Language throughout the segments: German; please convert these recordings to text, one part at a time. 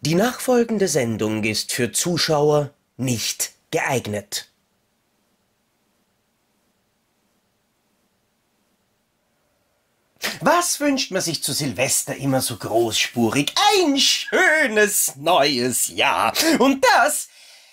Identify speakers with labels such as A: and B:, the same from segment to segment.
A: Die nachfolgende Sendung ist für Zuschauer nicht geeignet. Was wünscht man sich zu Silvester immer so großspurig? Ein schönes neues Jahr. Und das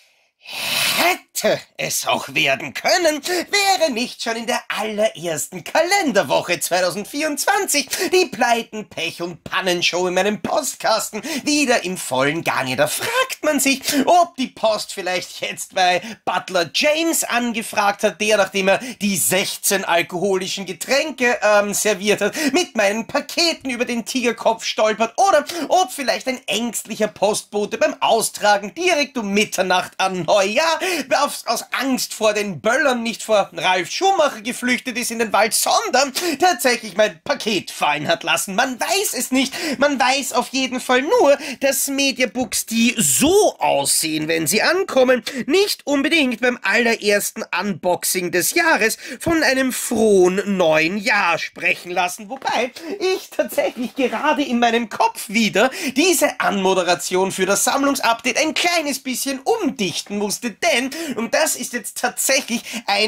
A: hätte es auch werden können, wäre nicht schon in der allerersten Kalenderwoche 2024 die Pleiten-, Pech- und Pannenshow in meinem Postkasten wieder im vollen Gange. Da fragt man sich, ob die Post vielleicht jetzt bei Butler James angefragt hat, der, nachdem er die 16 alkoholischen Getränke serviert hat, mit meinen Paketen über den Tigerkopf stolpert, oder ob vielleicht ein ängstlicher Postbote beim Austragen direkt um Mitternacht an Neujahr aus Angst vor den Böllern nicht vor Ralf Schumacher geflüchtet ist in den Wald, sondern tatsächlich mein Paket fallen hat lassen. Man weiß es nicht. Man weiß auf jeden Fall nur, dass Mediabooks, die so aussehen, wenn sie ankommen, nicht unbedingt beim allerersten Unboxing des Jahres von einem frohen neuen Jahr sprechen lassen. Wobei ich tatsächlich gerade in meinem Kopf wieder diese Anmoderation für das Sammlungsupdate ein kleines bisschen umdichten musste, denn, und das ist jetzt tatsächlich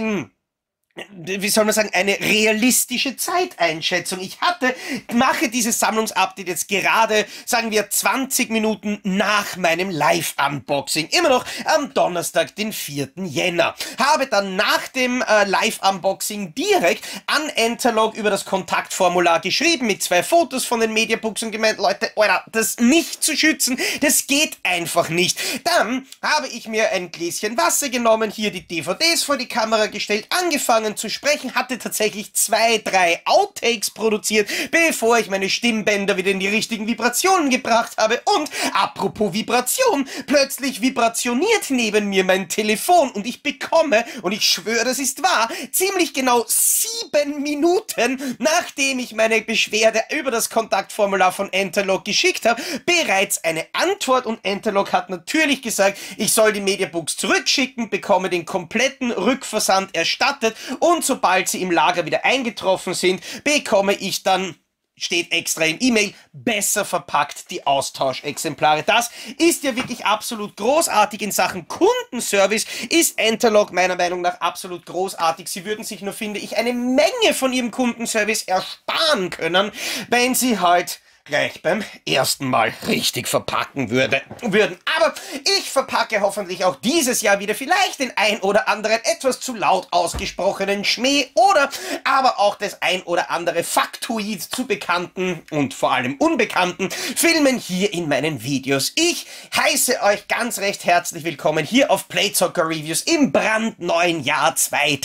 A: wie soll man sagen, eine realistische Zeiteinschätzung. Ich mache dieses Sammlungsupdate jetzt gerade, sagen wir, 20 Minuten nach meinem Live-Unboxing. Immer noch am Donnerstag, den 4. Jänner. Habe dann nach dem Live-Unboxing direkt an Enterlog über das Kontaktformular geschrieben mit 2 Fotos von den Mediabooks und gemeint, Leute, Alter, das nicht zu schützen, das geht einfach nicht. Dann habe ich mir ein Gläschen Wasser genommen, hier die DVDs vor die Kamera gestellt, angefangen zu sprechen, hatte tatsächlich 2, 3 Outtakes produziert, bevor ich meine Stimmbänder wieder in die richtigen Vibrationen gebracht habe. Und apropos Vibration, plötzlich vibrationiert neben mir mein Telefon und ich bekomme, und ich schwöre, das ist wahr, ziemlich genau 7 Minuten, nachdem ich meine Beschwerde über das Kontaktformular von Enterlog geschickt habe, bereits eine Antwort, und Enterlog hat natürlich gesagt, ich soll die Mediabooks zurückschicken, bekomme den kompletten Rückversand erstattet, und sobald sie im Lager wieder eingetroffen sind, bekomme ich dann, steht extra im E-Mail, besser verpackt die Austauschexemplare. Das ist ja wirklich absolut großartig. In Sachen Kundenservice ist Enterlog meiner Meinung nach absolut großartig. Sie würden sich nur, finde ich, eine Menge von ihrem Kundenservice ersparen können, wenn sie halt gleich beim ersten Mal richtig verpacken würden. Aber ich verpacke hoffentlich auch dieses Jahr wieder vielleicht den ein oder anderen etwas zu laut ausgesprochenen Schmäh oder aber auch das ein oder andere Faktoid zu bekannten und vor allem unbekannten Filmen hier in meinen Videos. Ich heiße euch ganz recht herzlich willkommen hier auf Playzocker Reviews im brandneuen Jahr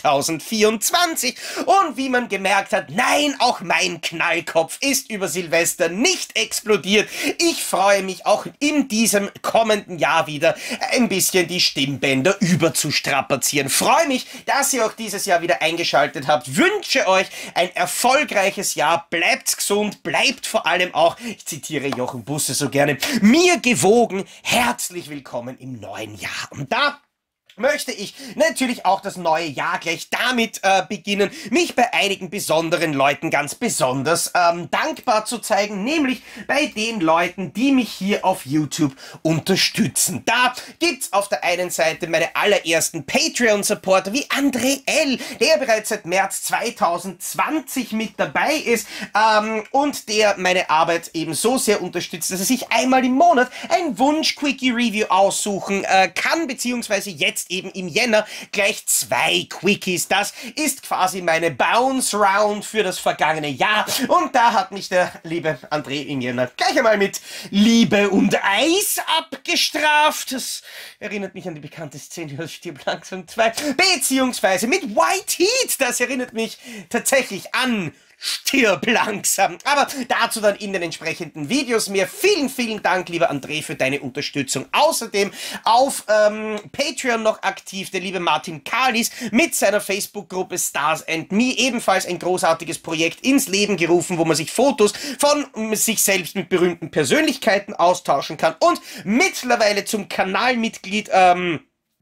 A: 2024. Und wie man gemerkt hat, nein, auch mein Knallkopf ist über Silvester nicht explodiert. Ich freue mich auch in diesem kommenden Jahr wieder ein bisschen die Stimmbänder überzustrapazieren. Freue mich, dass ihr auch dieses Jahr wieder eingeschaltet habt. Wünsche euch ein erfolgreiches Jahr. Bleibt gesund, bleibt vor allem auch, ich zitiere Jochen Busse so gerne, mir gewogen. Herzlich willkommen im neuen Jahr. Und da möchte ich natürlich auch das neue Jahr gleich damit beginnen, mich bei einigen besonderen Leuten ganz besonders dankbar zu zeigen, nämlich bei den Leuten, die mich hier auf YouTube unterstützen. Da gibt's auf der einen Seite meine allerersten Patreon-Supporter wie André L., der bereits seit März 2020 mit dabei ist und der meine Arbeit eben so sehr unterstützt, dass er sich einmal im Monat ein Wunsch-Quickie-Review aussuchen kann, beziehungsweise jetzt eben im Jänner gleich 2 Quickies. Das ist quasi meine Bounce-Round für das vergangene Jahr. Und da hat mich der liebe André im Jänner gleich einmal mit Liebe und Eis abgestraft. Das erinnert mich an die bekannte Szene aus Stirb langsam 2. Beziehungsweise mit White Heat. Das erinnert mich tatsächlich an Stirb langsam. Aber dazu dann in den entsprechenden Videos mehr. Vielen, vielen Dank, lieber André, für deine Unterstützung. Außerdem auf Patreon noch aktiv der liebe Martin Kalis mit seiner Facebook-Gruppe Stars and Me. Ebenfalls ein großartiges Projekt ins Leben gerufen, wo man sich Fotos von sich selbst mit berühmten Persönlichkeiten austauschen kann. Und mittlerweile zum Kanalmitglied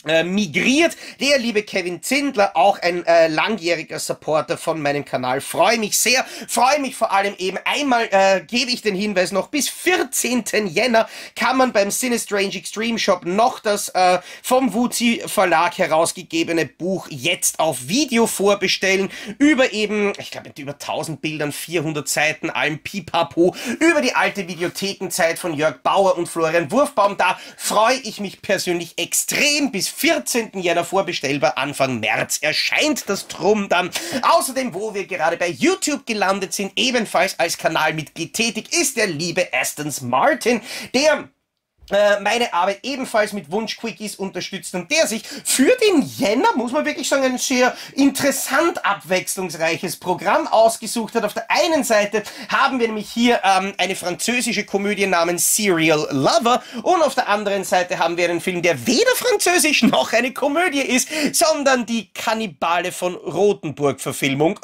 A: migriert. Der liebe Kevin Zindler, auch ein langjähriger Supporter von meinem Kanal. Freue mich sehr. Freue mich vor allem eben einmal, gebe ich den Hinweis noch, bis 14. Jänner kann man beim Cinestrange Extreme Shop noch das vom Wuzi Verlag herausgegebene Buch jetzt auf Video vorbestellen. Über eben, ich glaube mit über 1000 Bildern, 400 Seiten, allem Pipapo, über die alte Videothekenzeit von Jörg Bauer und Florian Wurfbaum. Da freue ich mich persönlich extrem. Bis 14. Jänner vorbestellbar, Anfang März erscheint das Drum dann. Außerdem, wo wir gerade bei YouTube gelandet sind, ebenfalls als Kanalmitglied tätig, ist der liebe Astons Martin, der meine Arbeit ebenfalls mit Wunsch-Quickies unterstützt und der sich für den Jänner, muss man wirklich sagen, ein sehr interessant abwechslungsreiches Programm ausgesucht hat. Auf der einen Seite haben wir nämlich hier eine französische Komödie namens Serial Lover und auf der anderen Seite haben wir einen Film, der weder französisch noch eine Komödie ist, sondern die Kannibale von Rothenburg-Verfilmung.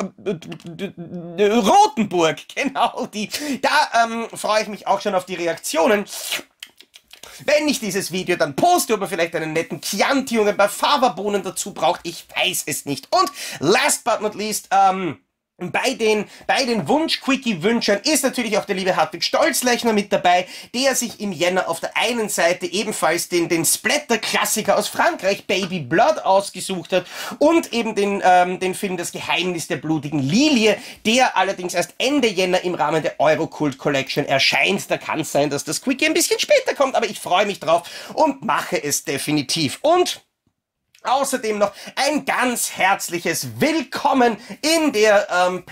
A: Rothenburg, genau die. Da freue ich mich auch schon auf die Reaktionen. Wenn ich dieses Video dann poste, ob man vielleicht einen netten Chianti und ein paar Fava-Bohnen dazu braucht, ich weiß es nicht. Und last but not least, bei den Wunsch-Quickie-Wünschern ist natürlich auch der liebe Hartwig Stolzlechner mit dabei, der sich im Jänner auf der einen Seite ebenfalls den Splatter-Klassiker aus Frankreich, Baby Blood, ausgesucht hat und eben den Film Das Geheimnis der blutigen Lilie, der allerdings erst Ende Jänner im Rahmen der Eurocult Collection erscheint. Da kann es sein, dass das Quickie ein bisschen später kommt, aber ich freue mich drauf und mache es definitiv. Und außerdem noch ein ganz herzliches Willkommen in der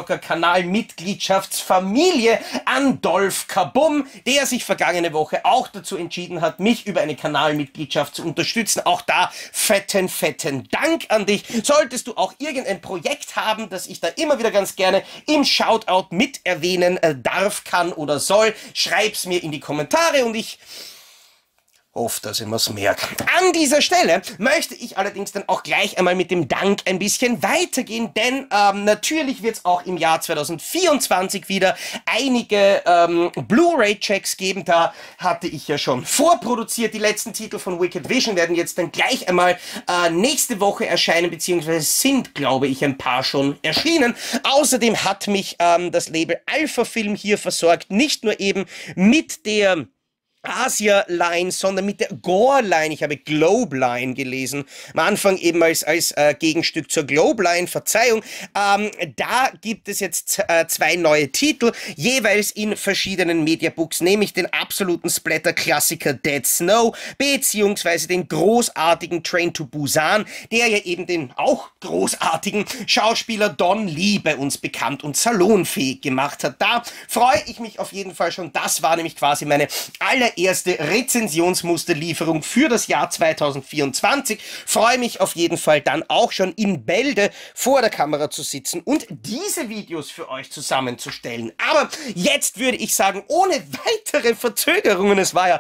A: Playzocker-Kanal-Mitgliedschaftsfamilie an Dolph Kabum, der sich vergangene Woche auch dazu entschieden hat, mich über eine Kanalmitgliedschaft zu unterstützen. Auch da fetten Dank an dich. Solltest du auch irgendein Projekt haben, das ich da immer wieder ganz gerne im Shoutout mit erwähnen darf, kann oder soll, schreib's mir in die Kommentare und ich hoffe, dass ich mir's merke. An dieser Stelle möchte ich allerdings dann auch gleich einmal mit dem Dank ein bisschen weitergehen, denn natürlich wird es auch im Jahr 2024 wieder einige Blu-ray-Checks geben. Da hatte ich ja schon vorproduziert. Die letzten Titel von Wicked Vision werden jetzt dann gleich einmal nächste Woche erscheinen, beziehungsweise sind, glaube ich, ein paar schon erschienen. Außerdem hat mich das Label Alpha Film hier versorgt, nicht nur eben mit der Asia-Line, sondern mit der Gore-Line. Ich habe Globe-Line gelesen. Am Anfang eben als Gegenstück zur Globe-Line, Verzeihung. Da gibt es jetzt zwei neue Titel, jeweils in verschiedenen Mediabooks, nämlich den absoluten Splatter-Klassiker Dead Snow, beziehungsweise den großartigen Train to Busan, der ja eben den auch großartigen Schauspieler Don Lee bei uns bekannt und salonfähig gemacht hat. Da freue ich mich auf jeden Fall schon. Das war nämlich quasi meine erste Rezensionsmusterlieferung für das Jahr 2024. Freue mich auf jeden Fall dann auch schon in Bälde vor der Kamera zu sitzen und diese Videos für euch zusammenzustellen. Aber jetzt würde ich sagen, ohne weitere Verzögerungen, es war ja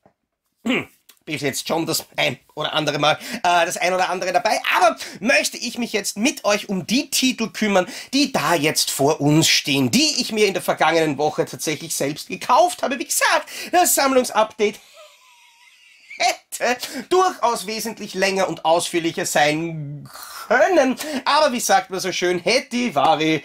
A: bis jetzt schon das ein oder andere Mal das ein oder andere dabei, aber möchte ich mich jetzt mit euch um die Titel kümmern, die da jetzt vor uns stehen, die ich mir in der vergangenen Woche tatsächlich selbst gekauft habe. Wie gesagt, das Sammlungsupdate hätte durchaus wesentlich länger und ausführlicher sein können, aber wie sagt man so schön, hätte, vari,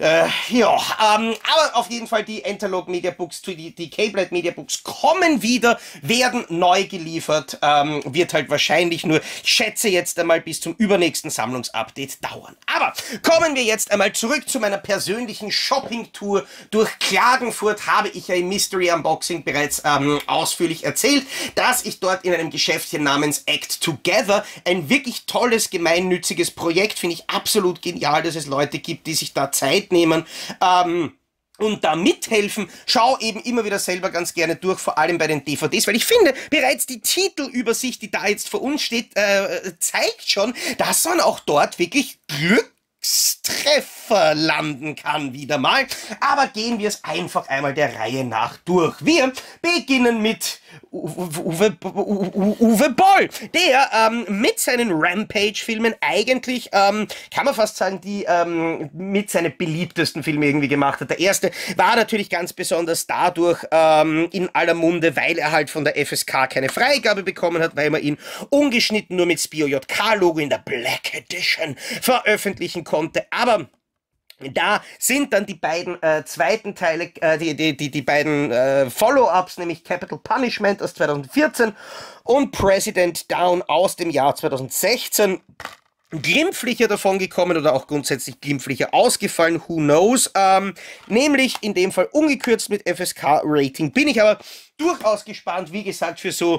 A: aber auf jeden Fall die Enterlog Media Books, die Cablelight Media Books kommen wieder, werden neu geliefert, wird halt wahrscheinlich nur, ich schätze jetzt einmal bis zum übernächsten Sammlungsupdate dauern. Aber kommen wir jetzt einmal zurück zu meiner persönlichen Shopping-Tour durch Klagenfurt. Habe ich ja im Mystery Unboxing bereits ausführlich erzählt, dass ich dort in einem Geschäftchen namens Act Together, ein wirklich tolles, gemeinnütziges Projekt, finde ich absolut genial, dass es Leute gibt, die sich da Zeit nehmen, und da mithelfen. Schau eben immer wieder selber ganz gerne durch, vor allem bei den DVDs, weil ich finde, bereits die Titelübersicht, die da jetzt vor uns steht, zeigt schon, dass man auch dort wirklich Glückstreffer landen kann wieder mal. Aber gehen wir es einfach einmal der Reihe nach durch. Wir beginnen mit Uwe Boll, der mit seinen Rampage-Filmen eigentlich, kann man fast sagen, die mit seine beliebtesten Filme irgendwie gemacht hat. Der erste war natürlich ganz besonders dadurch in aller Munde, weil er halt von der FSK keine Freigabe bekommen hat, weil man ihn ungeschnitten nur mit SPIO-JK-Logo in der Black Edition veröffentlichen konnte. Aber da sind dann die beiden zweiten Teile, die beiden Follow-ups, nämlich Capital Punishment aus 2014 und President Down aus dem Jahr 2016 glimpflicher davon gekommen oder auch grundsätzlich glimpflicher ausgefallen, who knows, nämlich in dem Fall ungekürzt mit FSK-Rating. Bin ich aber durchaus gespannt, wie gesagt, für so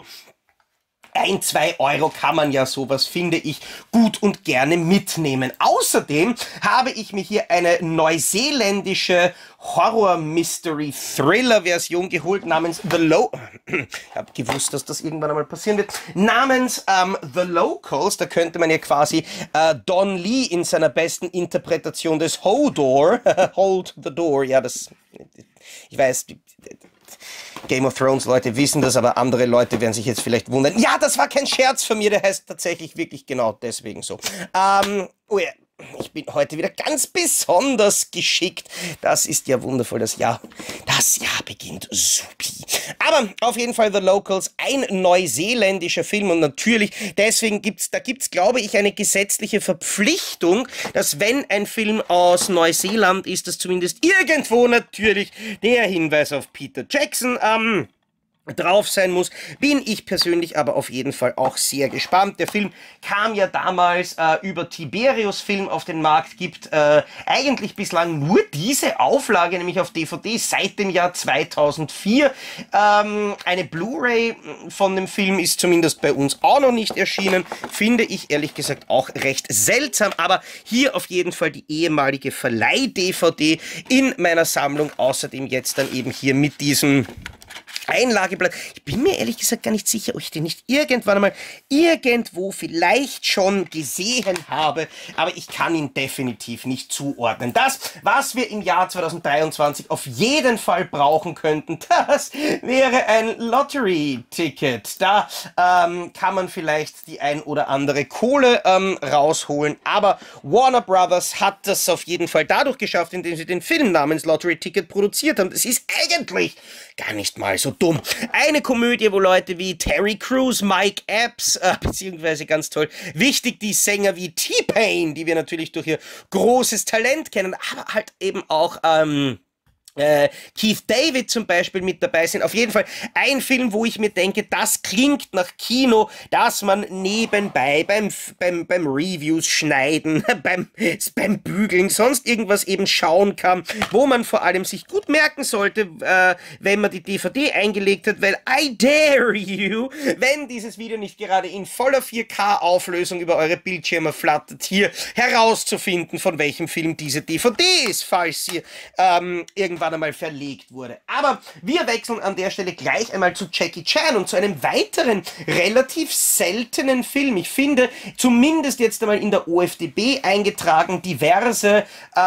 A: 1, 2 Euro kann man ja sowas, finde ich, gut und gerne mitnehmen. Außerdem habe ich mir hier eine neuseeländische Horror-Mystery-Thriller-Version geholt namens ich habe gewusst, dass das irgendwann einmal passieren wird, namens The Locals. Da könnte man ja quasi Don Lee in seiner besten Interpretation des Hodor, Hold the Door, ja, das, ich weiß, Game of Thrones Leute wissen das, aber andere Leute werden sich jetzt vielleicht wundern. Ja, das war kein Scherz von mir, der heißt tatsächlich wirklich genau deswegen so. Oh ja, ich bin heute wieder ganz besonders geschickt. Das ist ja wundervoll, das Jahr beginnt supi. Aber auf jeden Fall The Locals, ein neuseeländischer Film und natürlich, deswegen gibt's glaube ich eine gesetzliche Verpflichtung, dass wenn ein Film aus Neuseeland ist, dass zumindest irgendwo natürlich der Hinweis auf Peter Jackson drauf sein muss, bin ich persönlich aber auf jeden Fall auch sehr gespannt. Der Film kam ja damals über Tiberius Film auf den Markt, gibt eigentlich bislang nur diese Auflage, nämlich auf DVD seit dem Jahr 2004. Eine Blu-ray von dem Film ist zumindest bei uns auch noch nicht erschienen, finde ich ehrlich gesagt auch recht seltsam, aber hier auf jeden Fall die ehemalige Verleih-DVD in meiner Sammlung, außerdem jetzt dann eben hier mit diesem Einlageblatt. Ich bin mir ehrlich gesagt gar nicht sicher, ob ich den nicht irgendwann einmal irgendwo vielleicht schon gesehen habe, aber ich kann ihn definitiv nicht zuordnen. Das, was wir im Jahr 2023 auf jeden Fall brauchen könnten, das wäre ein Lottery-Ticket. Da kann man vielleicht die ein oder andere Kohle rausholen, aber Warner Brothers hat das auf jeden Fall dadurch geschafft, indem sie den Film namens Lottery-Ticket produziert haben. Das ist eigentlich gar nicht mal so dumm. Eine Komödie, wo Leute wie Terry Crews, Mike Epps, beziehungsweise ganz toll, wichtig die Sänger wie T-Pain, die wir natürlich durch ihr großes Talent kennen, aber halt eben auch Keith David zum Beispiel mit dabei sind. Auf jeden Fall ein Film, wo ich mir denke, das klingt nach Kino, dass man nebenbei beim Reviews schneiden, beim Bügeln, sonst irgendwas eben schauen kann, wo man vor allem sich gut merken sollte, wenn man die DVD eingelegt hat, weil I dare you, wenn dieses Video nicht gerade in voller 4K-Auflösung über eure Bildschirme flattert, hier herauszufinden, von welchem Film diese DVD ist, falls sie irgendwann einmal verlegt wurde. Aber wir wechseln an der Stelle gleich einmal zu Jackie Chan und zu einem weiteren relativ seltenen Film. Ich finde, zumindest jetzt einmal in der OFDB eingetragen, diverse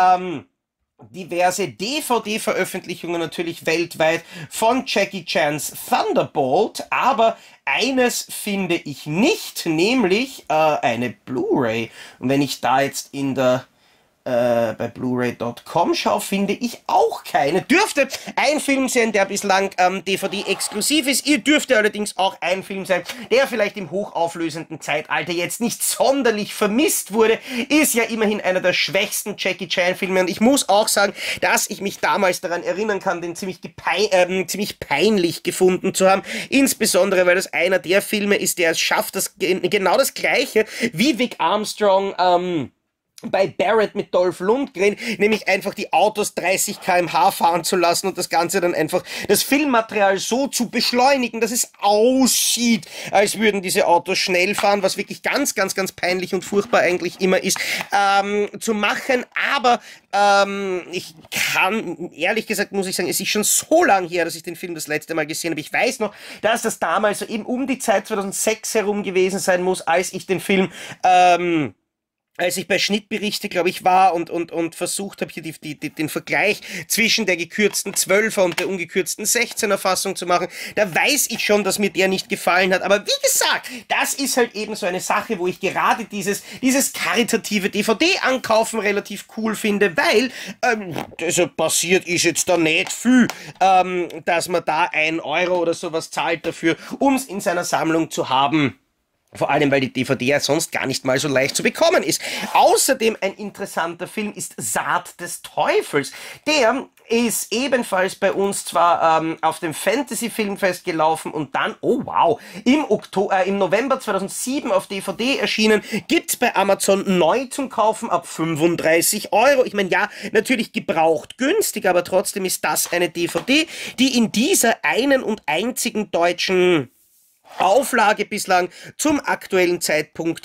A: DVD-Veröffentlichungen natürlich weltweit von Jackie Chans Thunderbolt, aber eines finde ich nicht, nämlich eine Blu-ray. Und wenn ich da jetzt in der bei Blu-ray.com schaue, finde ich auch keine. Dürfte ein Film sein, der bislang DVD-exklusiv ist. Ihr dürfte allerdings auch ein Film sein, der vielleicht im hochauflösenden Zeitalter jetzt nicht sonderlich vermisst wurde. Ist ja immerhin einer der schwächsten Jackie Chan-Filme und ich muss auch sagen, dass ich mich damals daran erinnern kann, den ziemlich peinlich gefunden zu haben. Insbesondere, weil das einer der Filme ist, der es schafft, genau das Gleiche wie Vic Armstrong bei Barrett mit Dolph Lundgren, nämlich einfach die Autos 30 km/h fahren zu lassen und das Ganze dann einfach, das Filmmaterial so zu beschleunigen, dass es aussieht, als würden diese Autos schnell fahren, was wirklich ganz, ganz, ganz peinlich und furchtbar eigentlich immer ist, zu machen. Aber ich kann, ehrlich gesagt muss ich sagen, es ist schon so lang her, dass ich den Film das letzte Mal gesehen habe. Ich weiß noch, dass das damals so eben um die Zeit 2006 herum gewesen sein muss, als ich den Film als ich bei Schnittberichte, glaube ich, war und versucht habe, hier den Vergleich zwischen der gekürzten 12er und der ungekürzten 16er Fassung zu machen, da weiß ich schon, dass mir der nicht gefallen hat. Aber wie gesagt, das ist halt eben so eine Sache, wo ich gerade dieses karitative DVD-Ankaufen relativ cool finde, weil, also passiert ist jetzt da nicht viel, dass man da 1 Euro oder sowas zahlt dafür, um es in seiner Sammlung zu haben. Vor allem, weil die DVD ja sonst gar nicht mal so leicht zu bekommen ist. Außerdem ein interessanter Film ist Saat des Teufels. Der ist ebenfalls bei uns zwar auf dem Fantasy Filmfest gelaufen und dann, oh wow, im November 2007 auf DVD erschienen, gibt's bei Amazon neu zum Kaufen ab 35 Euro. Ich meine, ja, natürlich gebraucht günstig, aber trotzdem ist das eine DVD, die in dieser einen und einzigen deutschen Auflage bislang zum aktuellen Zeitpunkt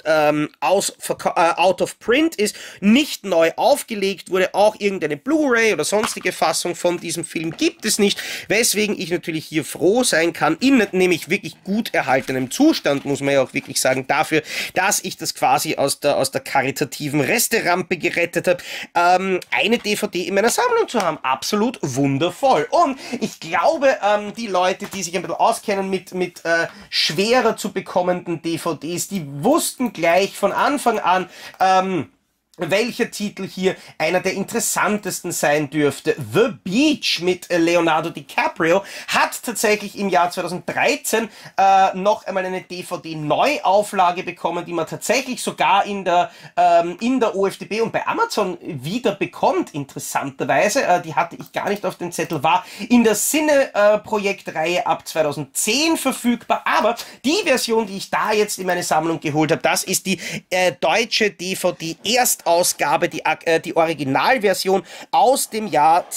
A: out of print ist, nicht neu aufgelegt wurde, auch irgendeine Blu-ray oder sonstige Fassung von diesem Film gibt es nicht, weswegen ich natürlich hier froh sein kann, in nämlich wirklich gut erhaltenem Zustand, muss man ja auch wirklich sagen, dafür, dass ich das quasi aus der karitativen Resterampe gerettet habe, eine DVD in meiner Sammlung zu haben. Absolut wundervoll. Und ich glaube, die Leute, die sich ein bisschen auskennen mit schwerer zu bekommenden DVDs, die wussten gleich von Anfang an, welcher Titel hier einer der interessantesten sein dürfte. The Beach mit Leonardo DiCaprio hat tatsächlich im Jahr 2013 noch einmal eine DVD-Neuauflage bekommen, die man tatsächlich sogar in der OFDB und bei Amazon wieder bekommt, interessanterweise. Die hatte ich gar nicht auf dem Zettel, war in der Cine-Projektreihe ab 2010 verfügbar, aber die Version, die ich da jetzt in meine Sammlung geholt habe, das ist die deutsche DVD-Erstausgabe, die Originalversion aus dem Jahr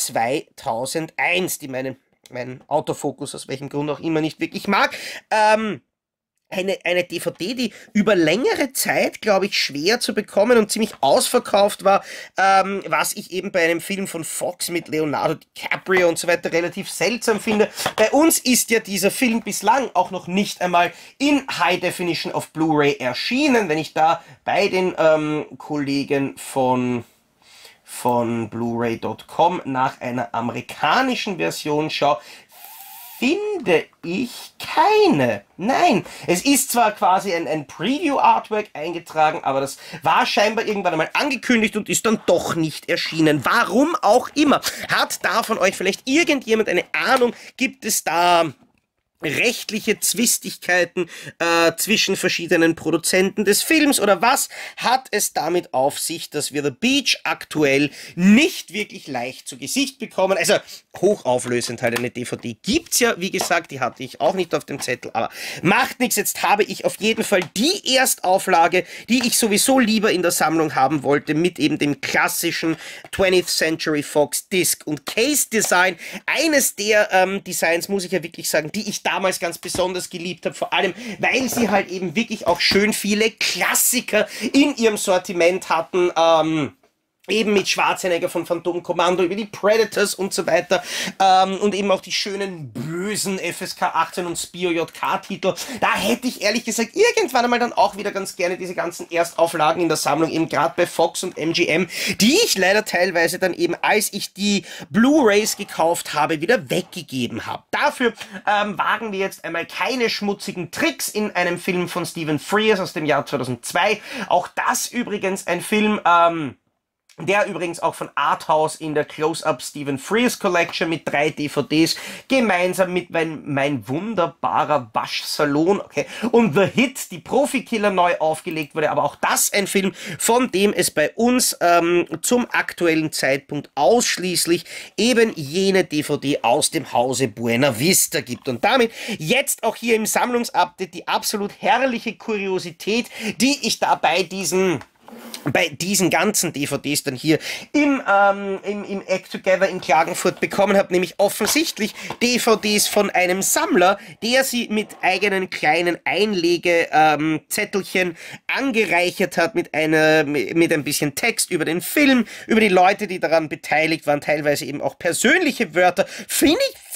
A: 2001, die meinen Autofokus aus welchem Grund auch immer nicht wirklich mag. Eine DVD, die über längere Zeit, glaube ich, schwer zu bekommen und ziemlich ausverkauft war, was ich eben bei einem Film von Fox mit Leonardo DiCaprio und so weiter relativ seltsam finde. Bei uns ist ja dieser Film bislang auch noch nicht einmal in High Definition auf Blu-ray erschienen. Wenn ich da bei den Kollegen von Blu-ray.com nach einer amerikanischen Version schaue, finde ich keine. Nein, es ist zwar quasi ein Preview-Artwork eingetragen, aber das war scheinbar irgendwann einmal angekündigt und ist dann doch nicht erschienen. Warum auch immer. Hat da von euch vielleicht irgendjemand eine Ahnung? Gibt es da rechtliche Zwistigkeiten zwischen verschiedenen Produzenten des Films oder was hat es damit auf sich, dass wir The Beach aktuell nicht wirklich leicht zu Gesicht bekommen? Also hochauflösend halt eine DVD gibt's ja, wie gesagt, die hatte ich auch nicht auf dem Zettel, aber macht nichts, jetzt habe ich auf jeden Fall die Erstauflage, die ich sowieso lieber in der Sammlung haben wollte, mit eben dem klassischen 20th Century Fox Disc und Case Design. Eines der Designs, muss ich ja wirklich sagen, die ich damals ganz besonders geliebt habe, vor allem, weil sie halt eben wirklich auch schön viele Klassiker in ihrem Sortiment hatten, eben mit Schwarzenegger von Phantom Commando über die Predators und so weiter und eben auch die schönen bösen FSK 18 und Spio JK Titel. Da hätte ich ehrlich gesagt irgendwann einmal dann auch wieder ganz gerne diese ganzen Erstauflagen in der Sammlung, eben gerade bei Fox und MGM, die ich leider teilweise dann eben, als ich die Blu-rays gekauft habe, wieder weggegeben habe. Dafür wagen wir jetzt einmal keine schmutzigen Tricks in einem Film von Stephen Frears aus dem Jahr 2002. Auch das übrigens ein Film, der übrigens auch von Arthouse in der Close-Up Stephen Frears Collection mit 3 DVDs gemeinsam mit mein wunderbarer Waschsalon, okay, und The Hit, die Profikiller, neu aufgelegt wurde, aber auch das ein Film, von dem es bei uns zum aktuellen Zeitpunkt ausschließlich eben jene DVD aus dem Hause Buena Vista gibt. Und damit jetzt auch hier im Sammlungsupdate die absolut herrliche Kuriosität, die ich da bei diesen ganzen DVDs dann hier im Act Together in Klagenfurt bekommen habe, nämlich offensichtlich DVDs von einem Sammler, der sie mit eigenen kleinen Einlegezettelchen angereichert hat, mit ein bisschen Text über den Film, über die Leute, die daran beteiligt waren, teilweise eben auch persönliche Wörter. Finde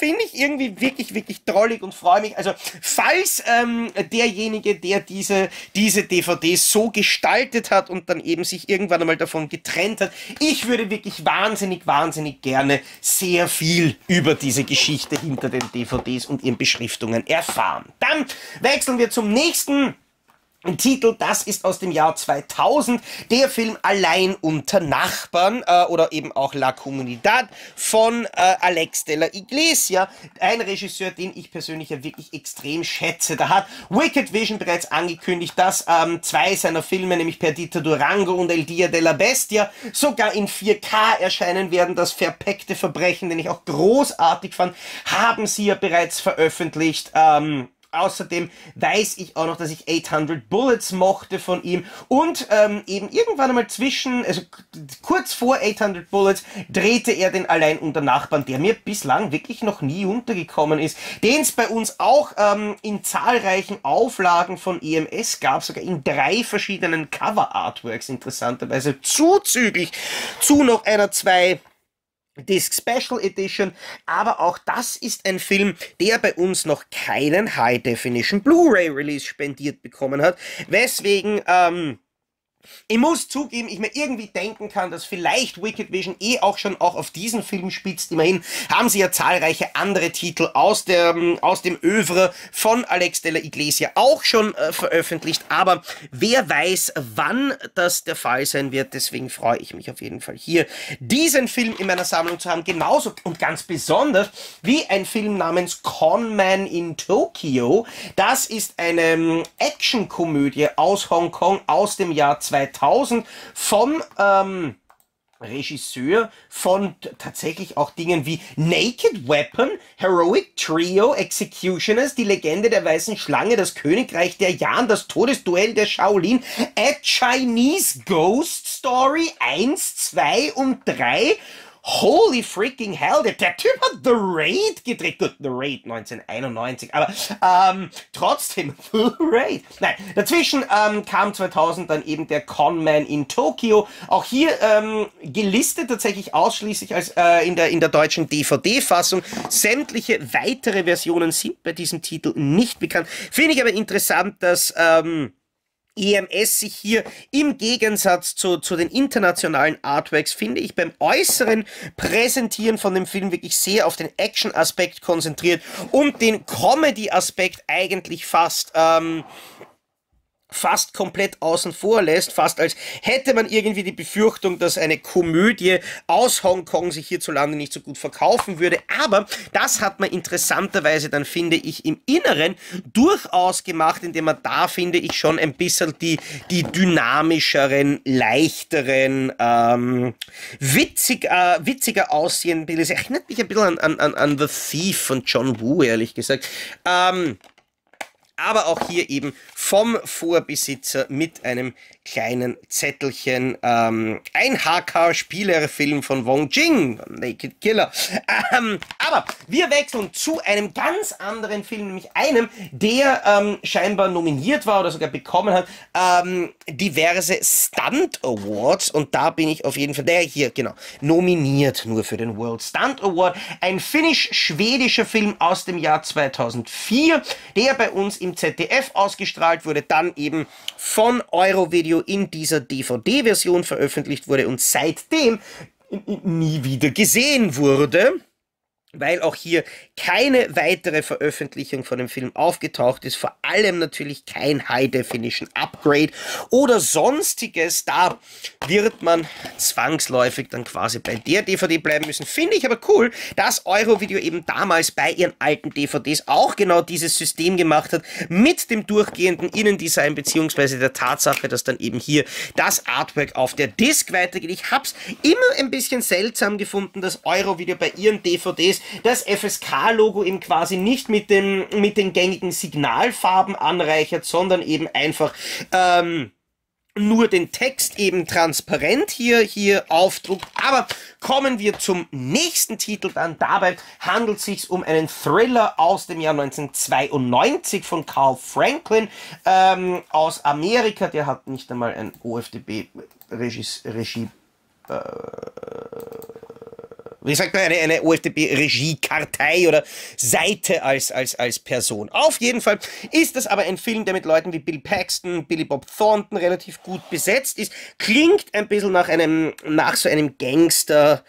A: finde ich irgendwie wirklich, wirklich drollig und freue mich. Also, falls derjenige, der diese DVDs so gestaltet hat und dann eben sich irgendwann einmal davon getrennt hat, ich würde wirklich wahnsinnig, wahnsinnig gerne sehr viel über diese Geschichte hinter den DVDs und ihren Beschriftungen erfahren. Dann wechseln wir zum nächsten Titel, das ist aus dem Jahr 2000, der Film Allein unter Nachbarn oder eben auch La Comunidad von Alex de la Iglesia, ein Regisseur, den ich persönlich ja wirklich extrem schätze. Da hat Wicked Vision bereits angekündigt, dass zwei seiner Filme, nämlich Perdita Durango und El Dia de la Bestia, sogar in 4K erscheinen werden. Das verpeckte Verbrechen, den ich auch großartig fand, haben sie ja bereits veröffentlicht. Außerdem weiß ich auch noch, dass ich 800 Bullets mochte von ihm und eben irgendwann einmal also kurz vor 800 Bullets drehte er den Allein unter Nachbarn, der mir bislang wirklich noch nie untergekommen ist, den es bei uns auch in zahlreichen Auflagen von EMS gab, sogar in 3 verschiedenen Cover-Artworks, interessanterweise zuzüglich zu noch einer 2 Disc Special Edition, aber auch das ist ein Film, der bei uns noch keinen High Definition Blu-ray Release spendiert bekommen hat, weswegen ich muss zugeben, ich mir irgendwie denken kann, dass vielleicht Wicked Vision auch schon auf diesen Film spitzt. Immerhin haben sie ja zahlreiche andere Titel aus dem Œuvre von Alex de la Iglesia auch schon veröffentlicht. Aber wer weiß, wann das der Fall sein wird. Deswegen freue ich mich auf jeden Fall hier, diesen Film in meiner Sammlung zu haben. Genauso und ganz besonders wie ein Film namens Con Man in Tokyo. Das ist eine Actionkomödie aus Hongkong aus dem Jahr 2000 vom Regisseur von tatsächlich auch Dingen wie Naked Weapon, Heroic Trio, Executioners, die Legende der Weißen Schlange, das Königreich der Yan, das Todesduell der Shaolin, A Chinese Ghost Story 1, 2 und 3. Holy freaking hell, der Typ hat The Raid gedreht. Gut, The Raid 1991, aber trotzdem, The Raid. Nein, dazwischen kam 2000 dann eben der Con Man in Tokyo. Auch hier gelistet tatsächlich ausschließlich als in der deutschen DVD-Fassung. Sämtliche weitere Versionen sind bei diesem Titel nicht bekannt. Finde ich aber interessant, dass EMS sich hier im Gegensatz zu den internationalen Artworks, finde ich, beim äußeren Präsentieren von dem Film wirklich sehr auf den Action-Aspekt konzentriert und den Comedy-Aspekt eigentlich fast komplett außen vor lässt, fast als hätte man irgendwie die Befürchtung, dass eine Komödie aus Hongkong sich hierzulande nicht so gut verkaufen würde, aber das hat man interessanterweise dann, finde ich, im Inneren durchaus gemacht, indem man da, finde ich, schon ein bisschen die dynamischeren, leichteren, witziger aussehenden Bilder. Es erinnert mich ein bisschen an The Thief von John Woo, ehrlich gesagt. Aber auch hier eben vom Vorbesitzer mit einem kleinen Zettelchen. Ein HK-Spielerfilm von Wong Jing, Naked Killer. Aber wir wechseln zu einem ganz anderen Film, nämlich einem, der scheinbar nominiert war oder sogar bekommen hat, diverse Stunt Awards. Und da bin ich auf jeden Fall, der hier, genau, nominiert nur für den World Stunt Award. Ein finnisch-schwedischer Film aus dem Jahr 2004, der bei uns im ZDF ausgestrahlt wurde, dann eben von Eurovideo in dieser DVD-Version veröffentlicht wurde und seitdem nie wieder gesehen wurde, weil auch hier keine weitere Veröffentlichung von dem Film aufgetaucht ist, vor allem natürlich kein High-Definition-Upgrade oder sonstiges. Da wird man zwangsläufig dann quasi bei der DVD bleiben müssen. Finde ich aber cool, dass Eurovideo eben damals bei ihren alten DVDs auch genau dieses System gemacht hat, mit dem durchgehenden Innendesign beziehungsweise der Tatsache, dass dann eben hier das Artwork auf der Disc weitergeht. Ich habe es immer ein bisschen seltsam gefunden, dass Eurovideo bei ihren DVDs das FSK-Logo eben quasi nicht mit den gängigen Signalfarben anreichert, sondern eben einfach nur den Text eben transparent hier aufdruckt. Aber kommen wir zum nächsten Titel dann. Dabei handelt es sich um einen Thriller aus dem Jahr 1992 von Carl Franklin aus Amerika. Der hat nicht einmal ein OFDB-Regie wie sagt man, eine OFDB-Regiekartei oder Seite als Person. Auf jeden Fall ist das aber ein Film, der mit Leuten wie Bill Paxton, Billy Bob Thornton relativ gut besetzt ist. Klingt ein bisschen nach so einem Gangster,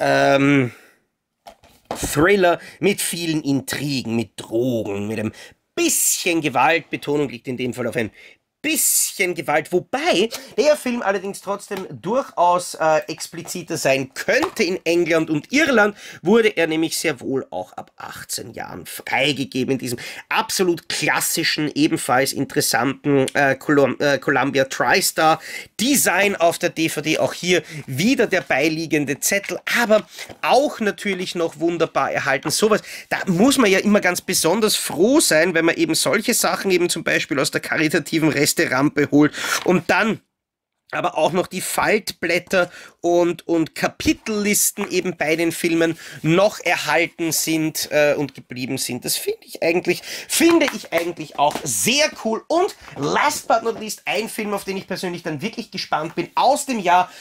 A: Thriller mit vielen Intrigen, mit Drogen, mit einem bisschen Gewalt. Betonung liegt in dem Fall auf ein bisschen Gewalt, wobei der Film allerdings trotzdem durchaus expliziter sein könnte. In England und Irland wurde er nämlich sehr wohl auch ab 18 Jahren freigegeben, in diesem absolut klassischen, ebenfalls interessanten Columbia TriStar Design auf der DVD. Auch hier wieder der beiliegende Zettel, aber auch natürlich noch wunderbar erhalten. Sowas, da muss man ja immer ganz besonders froh sein, wenn man eben solche Sachen eben zum Beispiel aus der karitativen Resterampe holt und dann aber auch noch die Faltblätter und Kapitellisten eben bei den Filmen noch erhalten sind und geblieben sind. Das finde ich eigentlich auch sehr cool. Und last but not least ein Film, auf den ich persönlich dann wirklich gespannt bin, aus dem Jahr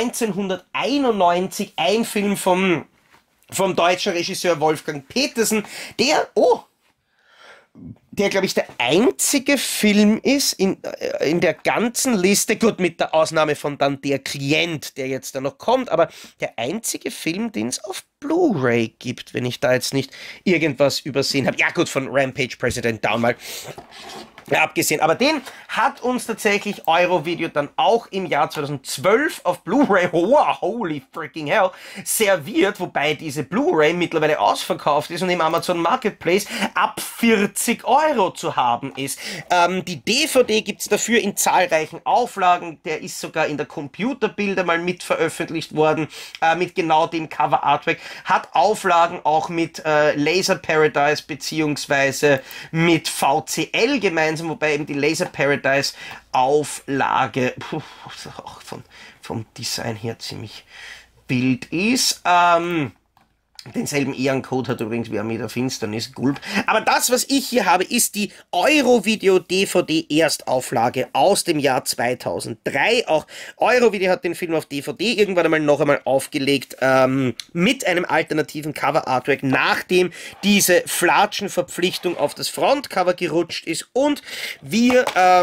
A: 1991, ein Film vom deutschen Regisseur Wolfgang Petersen, der, glaube ich, der einzige Film ist in der ganzen Liste, gut, mit der Ausnahme von dann Der Klient, der jetzt da noch kommt, aber der einzige Film, den es auf Blu-ray gibt, wenn ich da jetzt nicht irgendwas übersehen habe. Ja gut, von Rampage President Down mal abgesehen, aber den hat uns tatsächlich Eurovideo dann auch im Jahr 2012 auf Blu-ray, holy freaking hell, serviert, wobei diese Blu-ray mittlerweile ausverkauft ist und im Amazon Marketplace ab 40 € zu haben ist. Die DVD gibt's dafür in zahlreichen Auflagen, der ist sogar in der Computerbilder mal mit veröffentlicht worden, mit genau dem Cover Artwork, hat Auflagen auch mit Laser Paradise beziehungsweise mit VCL gemeinsam, wobei eben die Laser Paradise Auflage auch vom Design her ziemlich wild ist. Denselben Ehrencode hat übrigens wie Armee der Finsternis, Gulp. Aber das, was ich hier habe, ist die Eurovideo DVD Erstauflage aus dem Jahr 2003. Auch Eurovideo hat den Film auf DVD irgendwann einmal noch einmal aufgelegt, mit einem alternativen Cover-Artwork, nachdem diese Flatschenverpflichtung auf das Frontcover gerutscht ist. Und wir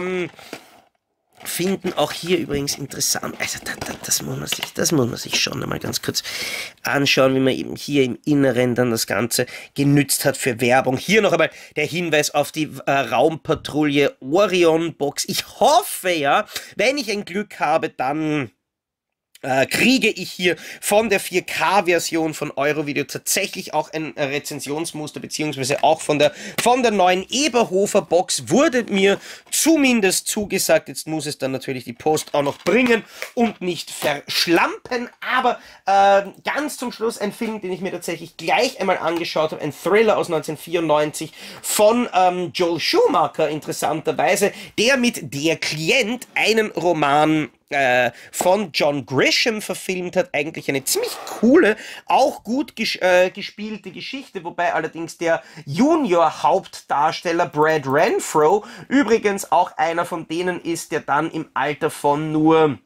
A: finden auch hier übrigens interessant, also das muss man sich schon einmal ganz kurz anschauen, wie man eben hier im Inneren dann das Ganze genützt hat für Werbung. Hier noch einmal der Hinweis auf die Raumpatrouille Orion Box. Ich hoffe ja, wenn ich ein Glück habe, dann kriege ich hier von der 4K-Version von Eurovideo tatsächlich auch ein Rezensionsmuster, beziehungsweise auch von der neuen Eberhofer Box wurde mir zumindest zugesagt. Jetzt muss es dann natürlich die Post auch noch bringen und nicht verschlampen, aber ganz zum Schluss ein Film, den ich mir tatsächlich gleich einmal angeschaut habe, ein Thriller aus 1994 von Joel Schumacher, interessanterweise, der mit Der Klient einen Roman von John Grisham verfilmt hat. Eigentlich eine ziemlich coole, auch gut gespielte Geschichte, wobei allerdings der Junior-Hauptdarsteller Brad Renfro übrigens auch einer von denen ist, der dann im Alter von nur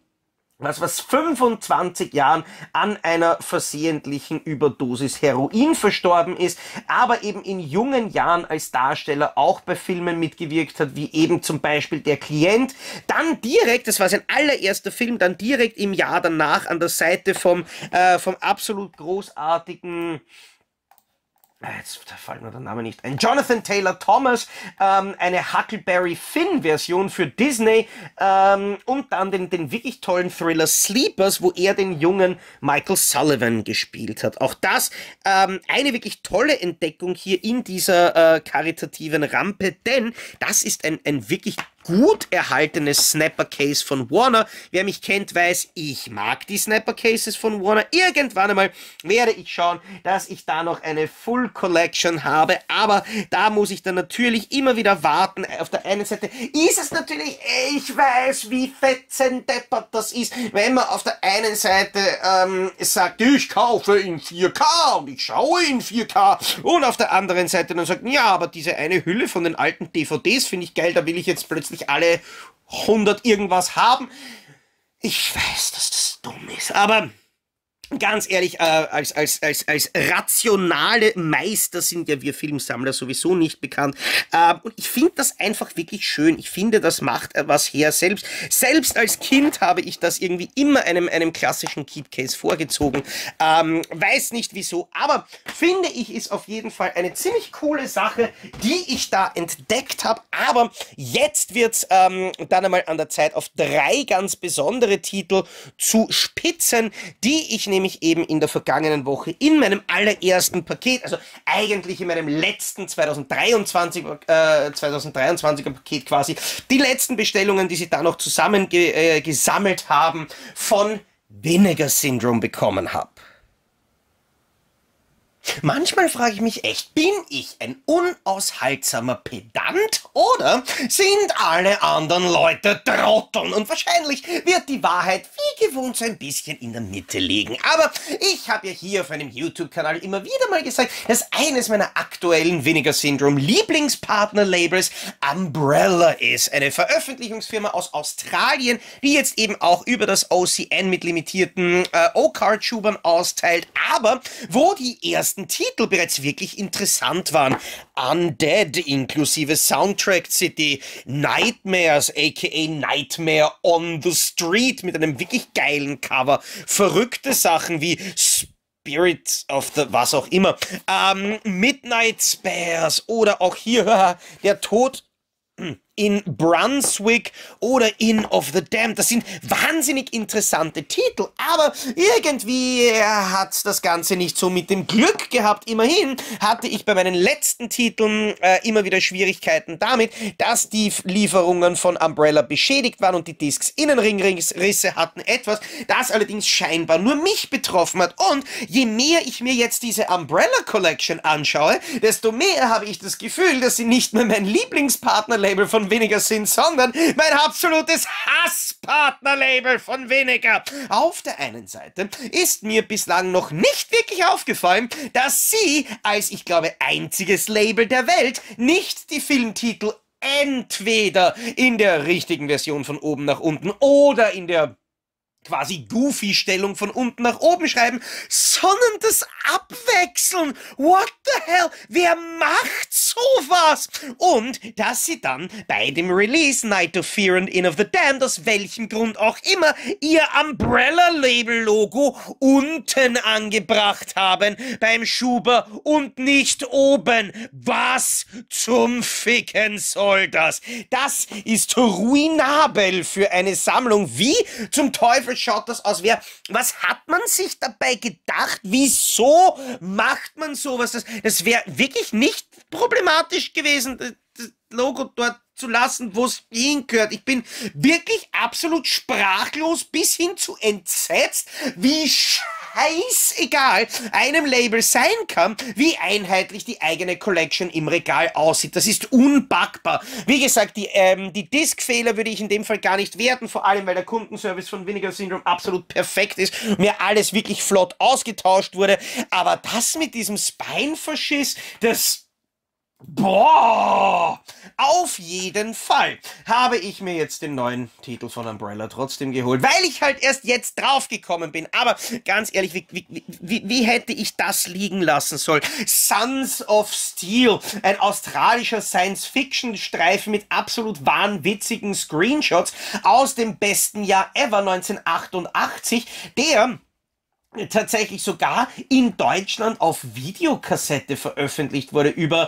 A: 25 Jahren an einer versehentlichen Überdosis Heroin verstorben ist, aber eben in jungen Jahren als Darsteller auch bei Filmen mitgewirkt hat, wie eben zum Beispiel Der Klient, dann direkt, das war sein allererster Film, dann direkt im Jahr danach an der Seite vom absolut großartigen, jetzt fällt mir der Name nicht ein, Jonathan Taylor Thomas, eine Huckleberry Finn Version für Disney, und dann den wirklich tollen Thriller Sleepers, wo er den jungen Michael Sullivan gespielt hat. Auch das eine wirklich tolle Entdeckung hier in dieser karitativen Rampe, denn das ist ein wirklich gut erhaltenes Snapper-Case von Warner. Wer mich kennt, weiß, ich mag die Snapper-Cases von Warner. Irgendwann einmal werde ich schauen, dass ich da noch eine Full Collection habe, aber da muss ich dann natürlich immer wieder warten. Auf der einen Seite ist es natürlich, ich weiß, wie fetzendeppert das ist, wenn man auf der einen Seite sagt, ich kaufe in 4K und ich schaue in 4K, und auf der anderen Seite dann sagt, ja, aber diese eine Hülle von den alten DVDs finde ich geil, da will ich jetzt plötzlich alle 100 irgendwas haben. Ich weiß, dass das dumm ist, aber Ganz ehrlich, als rationale Meister sind ja wir Filmsammler sowieso nicht bekannt. Und ich finde das einfach wirklich schön. Ich finde, das macht was her. Selbst als Kind habe ich das irgendwie immer einem klassischen Keepcase vorgezogen. Weiß nicht wieso, aber finde ich, ist auf jeden Fall eine ziemlich coole Sache, die ich da entdeckt habe. Aber jetzt wird's dann einmal an der Zeit, auf 3 ganz besondere Titel zu spitzen, die ich nämlich eben in der vergangenen Woche in meinem allerersten Paket, also eigentlich in meinem letzten 2023er Paket quasi, die letzten Bestellungen, die sie da noch gesammelt haben, von Vinegar Syndrome bekommen habe. Manchmal frage ich mich echt, bin ich ein unaushaltsamer Pedant oder sind alle anderen Leute Trotteln? Und wahrscheinlich wird die Wahrheit wie gewohnt so ein bisschen in der Mitte liegen. Aber ich habe ja hier auf meinem YouTube-Kanal immer wieder mal gesagt, dass eines meiner aktuellen Vinegar Syndrome Lieblingspartner-Labels Umbrella ist. Eine Veröffentlichungsfirma aus Australien, die jetzt eben auch über das OCN mit limitierten O-Card-Schubern austeilt, aber wo die ersten Titel bereits wirklich interessant waren. Undead inklusive Soundtrack-CD, Nightmares aka Nightmare on the Street mit einem wirklich geilen Cover, verrückte Sachen wie Spirit of the was auch immer, Midnight Spares oder auch hier der Tod in Brunswick oder Inn of the Damned. Das sind wahnsinnig interessante Titel, aber irgendwie hat das Ganze nicht so mit dem Glück gehabt. Immerhin hatte ich bei meinen letzten Titeln immer wieder Schwierigkeiten damit, dass die Lieferungen von Umbrella beschädigt waren und die Discs Innenringrisse hatten. Etwas, das allerdings scheinbar nur mich betroffen hat. Und je mehr ich mir jetzt diese Umbrella Collection anschaue, desto mehr habe ich das Gefühl, dass sie nicht mehr mein Lieblingspartnerlabel von Vinegar sind, sondern mein absolutes Hasspartnerlabel von Vinegar. Auf der einen Seite ist mir bislang noch nicht wirklich aufgefallen, dass sie als, ich glaube, einziges Label der Welt nicht die Filmtitel entweder in der richtigen Version von oben nach unten oder in der quasi Goofy-Stellung von unten nach oben schreiben, sondern das abwechseln. What the hell? Wer macht sowas? Und dass sie dann bei dem Release Night of Fear and Inn of the Damned, aus welchem Grund auch immer, ihr Umbrella-Label-Logo unten angebracht haben beim Schuber und nicht oben. Was zum Ficken soll das? Das ist ruinabel für eine Sammlung. Wie zum Teufel schaut das aus? Was hat man sich dabei gedacht? Wieso macht man sowas? Das wäre wirklich nicht problematisch gewesen, das Logo dort zu lassen, wo es hingehört. Ich bin wirklich absolut sprachlos bis hin zu entsetzt, wie scheißegal einem Label sein kann, wie einheitlich die eigene Collection im Regal aussieht. Das ist unpackbar. Wie gesagt, die Diskfehler würde ich in dem Fall gar nicht werten, vor allem weil der Kundenservice von Vinegar Syndrome absolut perfekt ist, mir alles wirklich flott ausgetauscht wurde, aber das mit diesem Spine-Verschiss, das... Boah! Auf jeden Fall habe ich mir jetzt den neuen Titel von Umbrella trotzdem geholt, weil ich halt erst jetzt draufgekommen bin. Aber ganz ehrlich, wie hätte ich das liegen lassen sollen? Sons of Steel, ein australischer Science-Fiction-Streifen mit absolut wahnwitzigen Screenshots aus dem besten Jahr ever, 1988, der tatsächlich sogar in Deutschland auf Videokassette veröffentlicht wurde. Über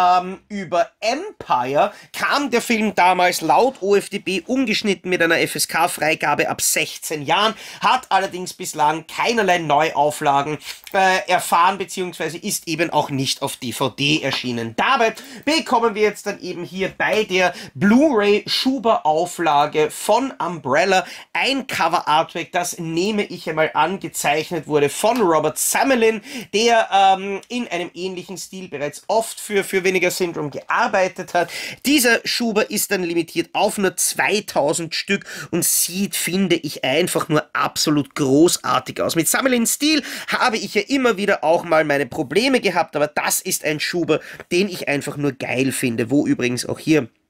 A: Empire kam der Film damals laut OFDB ungeschnitten mit einer FSK-Freigabe ab 16 Jahren, hat allerdings bislang keinerlei Neuauflagen erfahren, beziehungsweise ist eben auch nicht auf DVD erschienen. Dabei bekommen wir jetzt dann eben hier bei der Blu-ray-Schuber-Auflage von Umbrella ein Cover-Artwork, das nehme ich einmal an, gezeichnet wurde von Robert Samelin, der in einem ähnlichen Stil bereits oft für Vinegar Syndrome gearbeitet hat. Dieser Schuber ist dann limitiert auf nur 2000 Stück und sieht, finde ich, einfach nur absolut großartig aus. Mit Samelins Stil habe ich ja immer wieder auch mal meine Probleme gehabt, aber das ist ein Schuber, den ich einfach nur geil finde, wo übrigens auch hier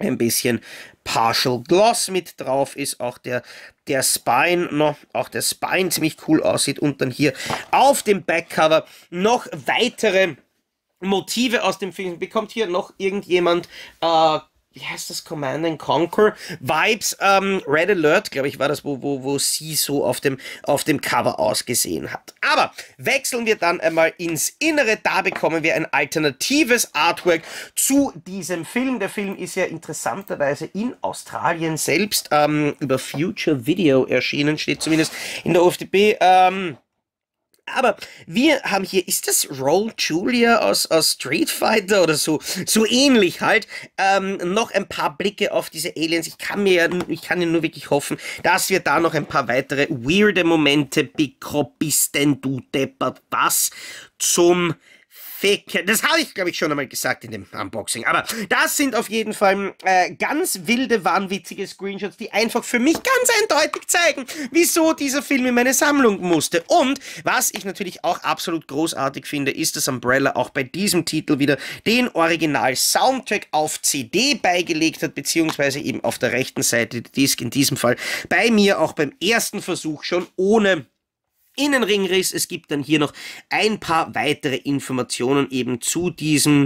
A: ein bisschen Partial Gloss mit drauf ist, auch der Spine noch, auch der Spine ziemlich cool aussieht und dann hier auf dem Backcover noch weitere Motive aus dem Film. Bekommt hier noch irgendjemand, wie heißt das, Command & Conquer Vibes, Red Alert, glaube ich, war das, wo sie so auf dem Cover ausgesehen hat. Aber wechseln wir dann einmal ins Innere, da bekommen wir ein alternatives Artwork zu diesem Film. Der Film ist ja interessanterweise in Australien selbst über Future Video erschienen, steht zumindest in der OFDB. Aber wir haben hier, ist das Raul Julia aus Street Fighter oder so ähnlich halt, noch ein paar Blicke auf diese Aliens. Ich kann ja nur wirklich hoffen, dass wir da noch ein paar weitere weirde Momente bekommen. Bist denn du deppert, was zum Fick. Das habe ich, glaube ich, schon einmal gesagt in dem Unboxing. Aber das sind auf jeden Fall ganz wilde, wahnwitzige Screenshots, die einfach für mich ganz eindeutig zeigen, wieso dieser Film in meine Sammlung musste. Und was ich natürlich auch absolut großartig finde, ist, dass Umbrella auch bei diesem Titel wieder den Original-Soundtrack auf CD beigelegt hat, beziehungsweise eben auf der rechten Seite die Disc, in diesem Fall bei mir auch beim ersten Versuch schon ohne Innenringriss. Es gibt dann hier noch ein paar weitere Informationen eben zu dieser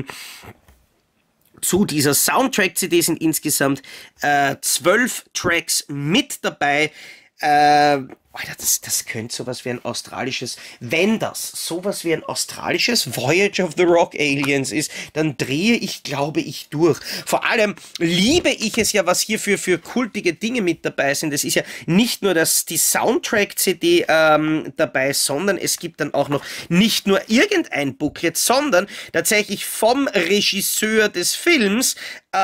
A: Soundtrack-CD. Sind insgesamt 12 Tracks mit dabei. Das könnte sowas wie ein australisches, wenn das sowas wie ein australisches Voyage of the Rock Aliens ist, dann drehe ich, glaube ich, durch. Vor allem liebe ich es ja, was hier für kultige Dinge mit dabei sind. Es ist ja nicht nur die Soundtrack-CD dabei, sondern es gibt dann auch noch nicht nur irgendein Booklet, sondern tatsächlich vom Regisseur des Films,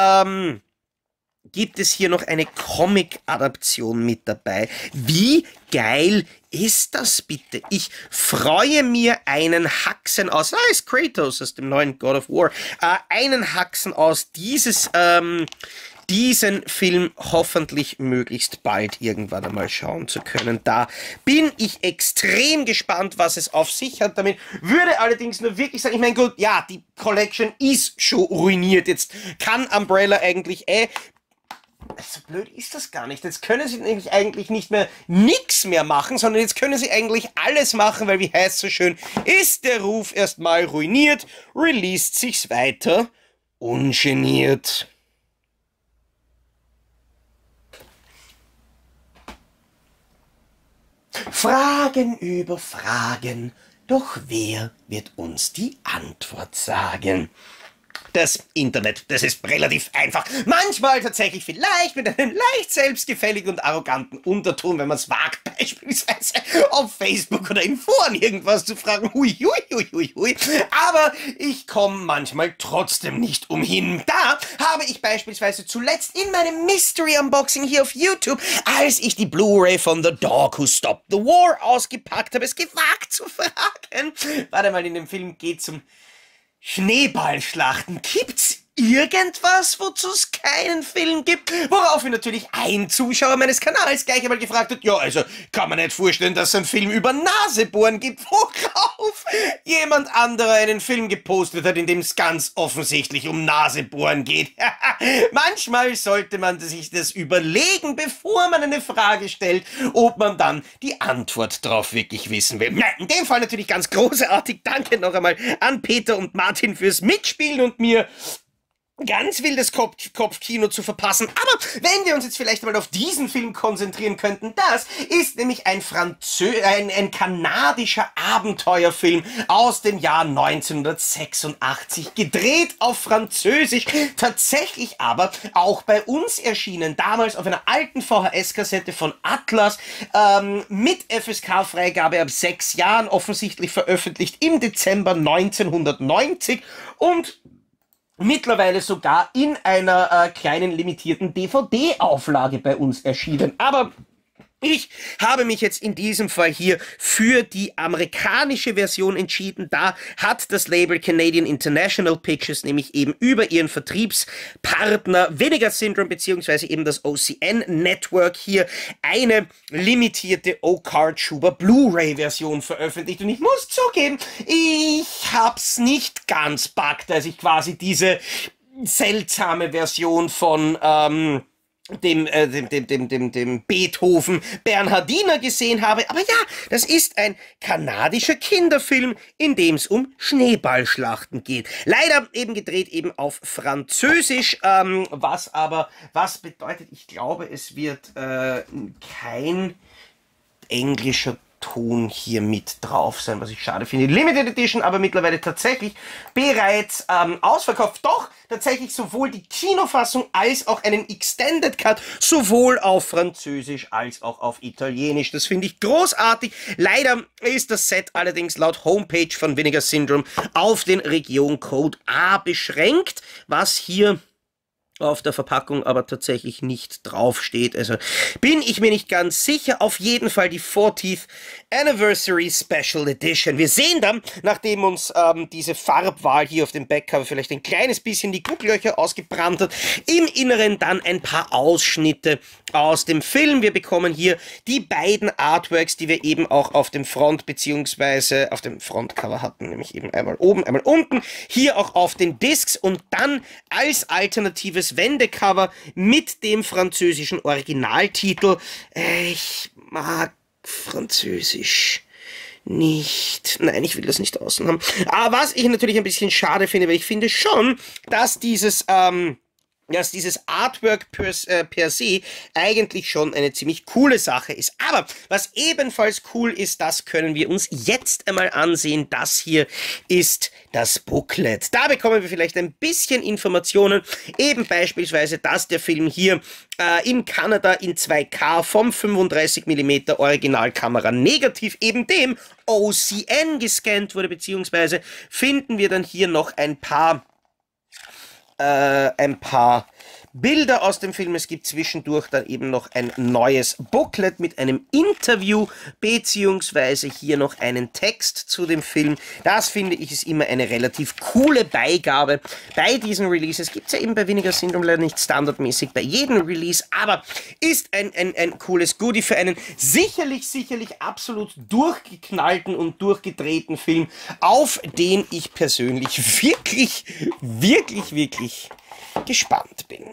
A: gibt es hier noch eine Comic-Adaption mit dabei. Wie geil ist das bitte? Ich freue mir einen Haxen aus, ist Kratos aus dem neuen God of War, einen Haxen aus diesen Film hoffentlich möglichst bald irgendwann einmal schauen zu können. Da bin ich extrem gespannt, was es auf sich hat damit. Würde allerdings nur wirklich sagen, ich meine, gut, ja, die Collection ist schon ruiniert. Jetzt kann Umbrella eigentlich so blöd ist das gar nicht. Jetzt können sie nämlich eigentlich nicht mehr nix mehr machen, sondern jetzt können sie eigentlich alles machen, weil, wie heißt so schön, ist der Ruf erstmal ruiniert, released sich's weiter, ungeniert. Fragen über Fragen, doch wer wird uns die Antwort sagen? Das Internet, das ist relativ einfach. Manchmal tatsächlich vielleicht mit einem leicht selbstgefälligen und arroganten Unterton, wenn man es wagt, beispielsweise auf Facebook oder in Foren irgendwas zu fragen. Hui. Aber ich komme manchmal trotzdem nicht umhin. Da habe ich beispielsweise zuletzt in meinem Mystery Unboxing hier auf YouTube, als ich die Blu-ray von The Dog Who Stopped the War ausgepackt habe, es gewagt zu fragen. Warte mal, in dem Film geht's um Schneeballschlachten. Gibt's irgendwas, wozu es keinen Film gibt? Woraufhin natürlich ein Zuschauer meines Kanals gleich einmal gefragt hat, ja, also kann man nicht vorstellen, dass es einen Film über Nasebohren gibt, worauf jemand anderer einen Film gepostet hat, in dem es ganz offensichtlich um Nasebohren geht. Manchmal sollte man sich das überlegen, bevor man eine Frage stellt, ob man dann die Antwort drauf wirklich wissen will. Nein, in dem Fall natürlich ganz großartig. Danke noch einmal an Peter und Martin fürs Mitspielen und mir ganz wildes Kopfkino zu verpassen. Aber wenn wir uns jetzt vielleicht mal auf diesen Film konzentrieren könnten, das ist nämlich ein kanadischer Abenteuerfilm aus dem Jahr 1986, gedreht auf Französisch, tatsächlich aber auch bei uns erschienen, damals auf einer alten VHS-Kassette von Atlas, mit FSK-Freigabe ab 6 Jahren, offensichtlich veröffentlicht im Dezember 1990 und mittlerweile sogar in einer kleinen limitierten DVD-Auflage bei uns erschienen. Aber ich habe mich jetzt in diesem Fall hier für die amerikanische Version entschieden. Da hat das Label Canadian International Pictures nämlich eben über ihren Vertriebspartner Vinegar Syndrome beziehungsweise eben das OCN Network hier eine limitierte O-Card Schuber Blu-ray Version veröffentlicht. Und ich muss zugeben, ich hab's nicht ganz packt, als ich quasi diese seltsame Version von dem Beethoven Bernhardiner gesehen habe. Aber ja, das ist ein kanadischer Kinderfilm, in dem es um Schneeballschlachten geht. Leider eben gedreht eben auf Französisch, was bedeutet, ich glaube, es wird kein englischer Ton hier mit drauf sein, was ich schade finde. Limited Edition, aber mittlerweile tatsächlich bereits ausverkauft. Doch tatsächlich sowohl die Kinofassung als auch einen Extended Cut, sowohl auf Französisch als auch auf Italienisch. Das finde ich großartig. Leider ist das Set allerdings laut Homepage von Vinegar Syndrome auf den Regioncode A beschränkt, was hier auf der Verpackung aber tatsächlich nicht draufsteht. Also bin ich mir nicht ganz sicher. Auf jeden Fall die 40th Anniversary Special Edition. Wir sehen dann, nachdem uns diese Farbwahl hier auf dem Backcover vielleicht ein kleines bisschen die Gucklöcher ausgebrannt hat, im Inneren dann ein paar Ausschnitte aus dem Film. Wir bekommen hier die beiden Artworks, die wir eben auch auf dem Front bzw. auf dem Frontcover hatten, nämlich eben einmal oben, einmal unten, hier auch auf den Discs und dann als alternatives Wendecover mit dem französischen Originaltitel. Ich mag Französisch nicht. Nein, ich will das nicht außen haben. Aber was ich natürlich ein bisschen schade finde, weil ich finde schon, dass dieses Artwork per se eigentlich schon eine ziemlich coole Sache ist. Aber was ebenfalls cool ist, das können wir uns jetzt einmal ansehen. Das hier ist das Booklet. Da bekommen wir vielleicht ein bisschen Informationen. Eben beispielsweise, dass der Film hier in Kanada in 2K vom 35mm Originalkamera negativ, eben dem OCN gescannt wurde, beziehungsweise finden wir dann hier noch ein paar Bilder aus dem Film. Es gibt zwischendurch dann eben noch ein neues Booklet mit einem Interview, beziehungsweise hier noch einen Text zu dem Film. Das finde ich ist immer eine relativ coole Beigabe. Bei diesen Releases gibt es ja eben bei Vinegar Syndrome leider nicht standardmäßig bei jedem Release, aber ist ein cooles Goodie für einen sicherlich absolut durchgeknallten und durchgedrehten Film, auf den ich persönlich wirklich gespannt bin.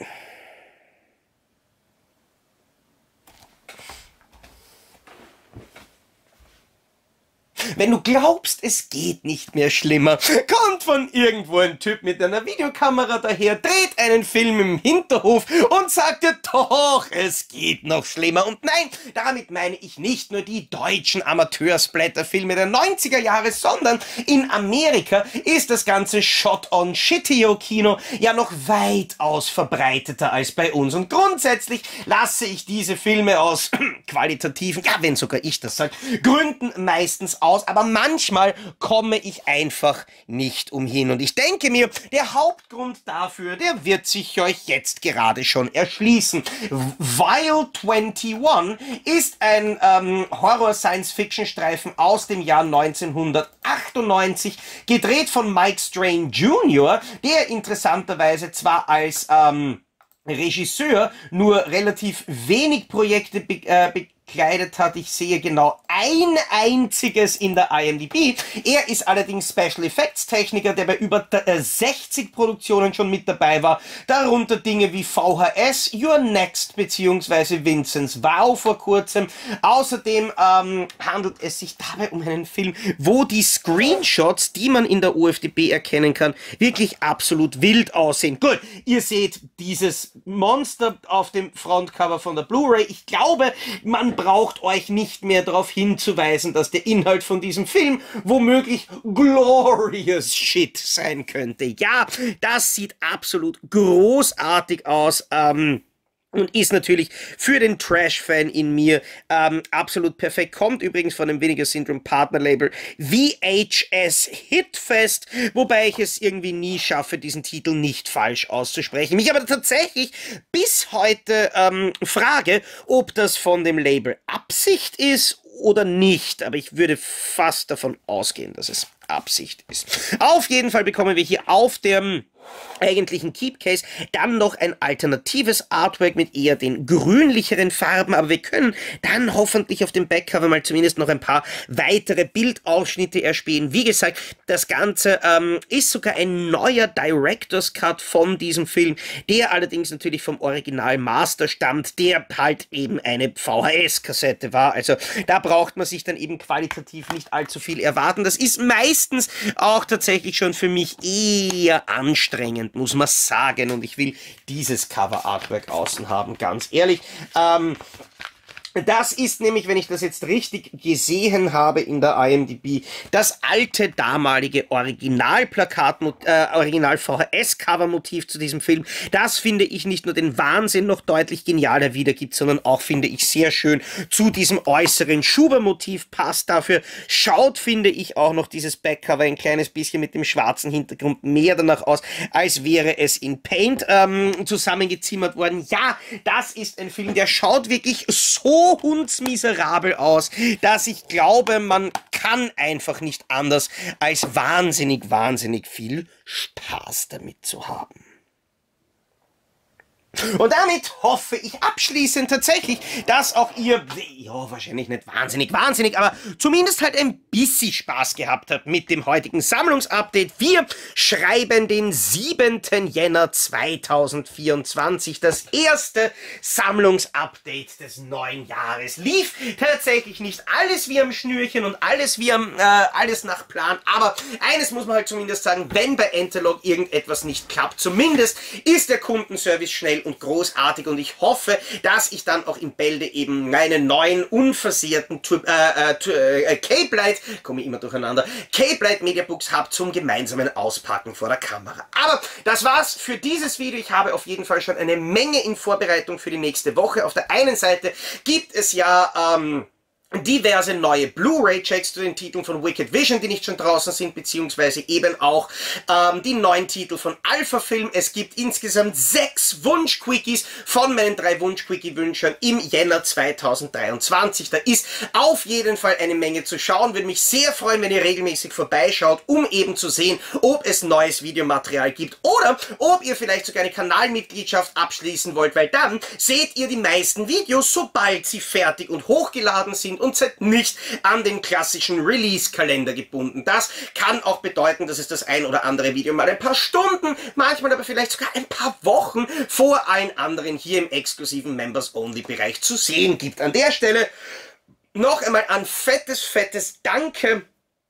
A: Wenn du glaubst, es geht nicht mehr schlimmer, kommt von irgendwo ein Typ mit einer Videokamera daher, dreht einen Film im Hinterhof und sagt dir, doch, es geht noch schlimmer. Und nein, damit meine ich nicht nur die deutschen Amateur-Splatter-Filme der 90er Jahre, sondern in Amerika ist das ganze Shot-on-Shitio-Kino ja noch weitaus verbreiteter als bei uns. Und grundsätzlich lasse ich diese Filme aus qualitativen, ja, wenn sogar ich das sage, Gründen meistens aus, aber manchmal komme ich einfach nicht umhin. Und ich denke mir, der Hauptgrund dafür, der wird sich euch jetzt gerade schon erschließen. Vile 21 ist ein Horror-Science-Fiction-Streifen aus dem Jahr 1998, gedreht von Mike Strain Jr., der interessanterweise zwar als Regisseur nur relativ wenig Projekte bekleidet hat. Ich sehe genau ein einziges in der IMDb. Er ist allerdings Special Effects Techniker, der bei über 60 Produktionen schon mit dabei war. Darunter Dinge wie VHS, You're Next bzw. Vincent's Vow vor kurzem. Außerdem handelt es sich dabei um einen Film, wo die Screenshots, die man in der OFDB erkennen kann, wirklich absolut wild aussehen. Gut, ihr seht dieses Monster auf dem Frontcover von der Blu-ray. Ich glaube, man braucht euch nicht mehr darauf hinzuweisen, dass der Inhalt von diesem Film womöglich glorious shit sein könnte. Ja, das sieht absolut großartig aus. Und ist natürlich für den Trash-Fan in mir absolut perfekt. Kommt übrigens von dem Vinegar Syndrome Partnerlabel VHS Hitfest, wobei ich es irgendwie nie schaffe, diesen Titel nicht falsch auszusprechen. Mich aber tatsächlich bis heute frage, ob das von dem Label Absicht ist oder nicht. Aber ich würde fast davon ausgehen, dass es Absicht ist. Auf jeden Fall bekommen wir hier auf dem eigentlichen Keepcase, dann noch ein alternatives Artwork mit eher den grünlicheren Farben, aber wir können dann hoffentlich auf dem Backcover mal zumindest noch ein paar weitere Bildausschnitte erspähen. Wie gesagt, das Ganze ist sogar ein neuer Director's Cut von diesem Film, der allerdings natürlich vom Original Master stammt, der halt eben eine VHS-Kassette war. Also da braucht man sich dann eben qualitativ nicht allzu viel erwarten. Das ist meistens auch tatsächlich schon für mich eher anstrengend, muss man sagen, und ich will dieses Cover-Artwork außen haben, ganz ehrlich. Das ist nämlich, wenn ich das jetzt richtig gesehen habe in der IMDb, das alte, damalige Original-VHS-Cover-Motiv zu diesem Film. Das finde ich nicht nur den Wahnsinn noch deutlich genialer wiedergibt, sondern auch, finde ich, sehr schön zu diesem äußeren Schuber-Motiv passt. Dafür schaut, finde ich, auch noch dieses Backcover ein kleines bisschen mit dem schwarzen Hintergrund mehr danach aus, als wäre es in Paint zusammengezimmert worden. Ja, das ist ein Film, der schaut wirklich so hundsmiserabel aus, dass ich glaube, man kann einfach nicht anders, als wahnsinnig viel Spaß damit zu haben. Und damit hoffe ich abschließend tatsächlich, dass auch ihr, ja, wahrscheinlich nicht wahnsinnig, aber zumindest halt ein bisschen Spaß gehabt habt mit dem heutigen Sammlungsupdate. Wir schreiben den 7. Jänner 2024. Das erste Sammlungsupdate des neuen Jahres. Lief tatsächlich nicht alles wie am Schnürchen und alles wie alles nach Plan, aber eines muss man halt zumindest sagen, wenn bei Enterlog irgendetwas nicht klappt, zumindest ist der Kundenservice schnell und großartig, und ich hoffe, dass ich dann auch in Bälde eben meinen neuen unversehrten Cape Light, komme ich immer durcheinander, Cape Light Mediabooks habe zum gemeinsamen Auspacken vor der Kamera. Aber das war's für dieses Video. Ich habe auf jeden Fall schon eine Menge in Vorbereitung für die nächste Woche. Auf der einen Seite gibt es ja diverse neue Blu-ray-Checks zu den Titeln von Wicked Vision, die nicht schon draußen sind, beziehungsweise eben auch die neuen Titel von Alpha Film. Es gibt insgesamt 6 Wunsch-Quickies von meinen 3 Wunsch-Quickie-Wünschern im Jänner 2023. Da ist auf jeden Fall eine Menge zu schauen. Würde mich sehr freuen, wenn ihr regelmäßig vorbeischaut, um eben zu sehen, ob es neues Videomaterial gibt oder ob ihr vielleicht sogar eine Kanalmitgliedschaft abschließen wollt, weil dann seht ihr die meisten Videos, sobald sie fertig und hochgeladen sind, und seid nicht an den klassischen Release-Kalender gebunden. Das kann auch bedeuten, dass es das ein oder andere Video mal ein paar Stunden, manchmal aber vielleicht sogar ein paar Wochen vor allen anderen hier im exklusiven Members-Only-Bereich zu sehen gibt. An der Stelle noch einmal ein fettes Danke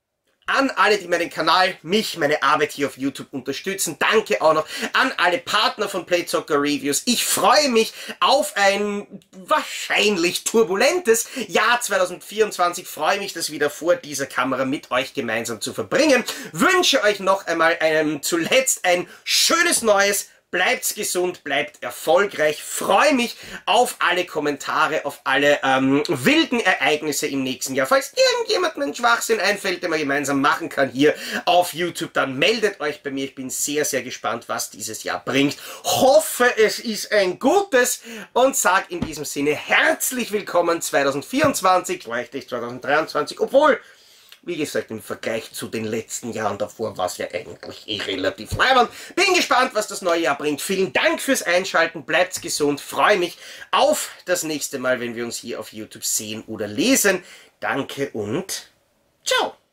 A: an alle, die meinen Kanal, meine Arbeit hier auf YouTube unterstützen. Danke auch noch an alle Partner von Playzocker Reviews. Ich freue mich auf ein wahrscheinlich turbulentes Jahr 2024. Freue mich, das wieder vor dieser Kamera mit euch gemeinsam zu verbringen. Wünsche euch noch einmal zuletzt ein schönes neues. Bleibt gesund, bleibt erfolgreich. Freue mich auf alle Kommentare, auf alle wilden Ereignisse im nächsten Jahr. Falls irgendjemandem ein Schwachsinn einfällt, den man gemeinsam machen kann hier auf YouTube, dann meldet euch bei mir. Ich bin sehr gespannt, was dieses Jahr bringt. Hoffe, es ist ein gutes, und sag in diesem Sinne herzlich willkommen 2024, vielleicht nicht 2023, obwohl, wie gesagt, im Vergleich zu den letzten Jahren davor war es ja eigentlich relativ leibend. Bin gespannt, was das neue Jahr bringt. Vielen Dank fürs Einschalten, bleibt gesund, freue mich auf das nächste Mal, wenn wir uns hier auf YouTube sehen oder lesen. Danke und ciao!